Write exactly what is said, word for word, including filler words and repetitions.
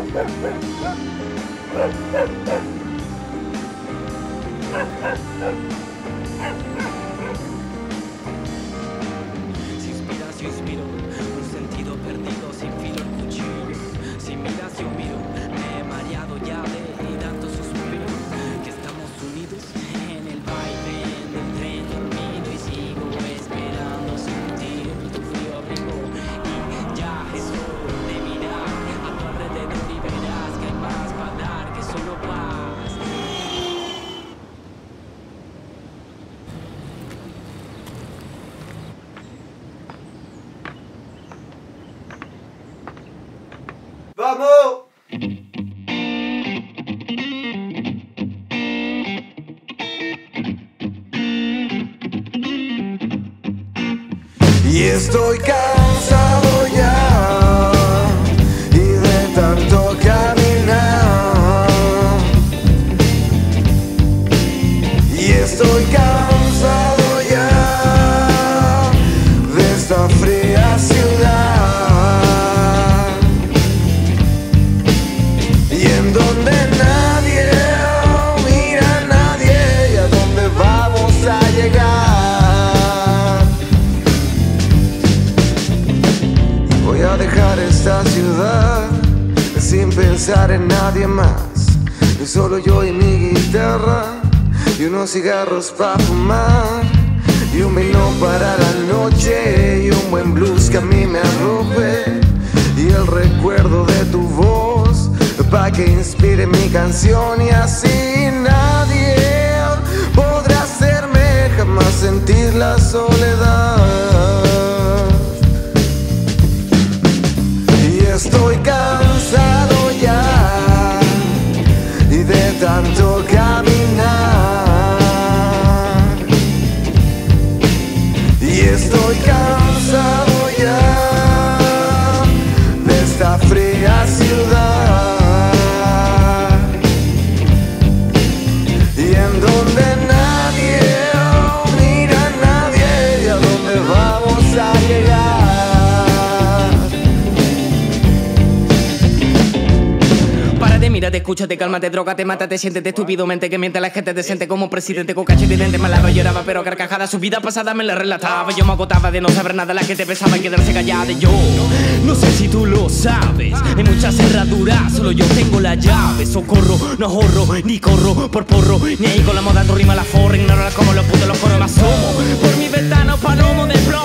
Si inspiras yo inspiro, un sentido perdido, sin filo el cuchillo. Si miras yo miro, me he mareado ya de tanto suspiro, que estamos unidos en el baile del tren dormido y sigo esperando sentir tu frío abrigo. Y ya es hora de mirar a tu alrededor y verás que hay más para dar que solo paz. ¡Vamos! Y estoy cansado ya y de tanto caminar. Y estoy cansado ya de esta fría ciudad. Y en donde nadie mira a nadie, y a dónde vamos a llegar. Voy a dejar esta ciudad sin pensar en nadie más, y solo yo y mi guitarra, y unos cigarros para fumar, y un vino para la noche, y un buen blues que a mí me arrope, y el recuerdo de tu voz para que inspire mi canción. Y así nadie podrá hacerme jamás sentir la soledad. Y estoy cansado ya y de tanto caminar. Y estoy cansado ya de esta fría ciudad. Y en donde nadie mira a nadie, y a dónde vamos a llegar. Párate, mírate, escúchate, cálmate, drogate, mátate, siéntete estúpido, mente que miente a la gente decente como un presidente con cachete y dente. Malado lloraba, pero a carcajada su vida pasada me la relataba. Yo me agotaba de no saber nada, la gente pensaba en quedarse callada. Y yo, no sé si tú lo sabes, hay muchas cerraduras, solo yo tengo la llave. Socorro, no ahorro, ni corro por porro, ni ahí con la moda tu rima la forra. Ignoro como los putos los coros, me asomo por mi ventana, palomo de plomo.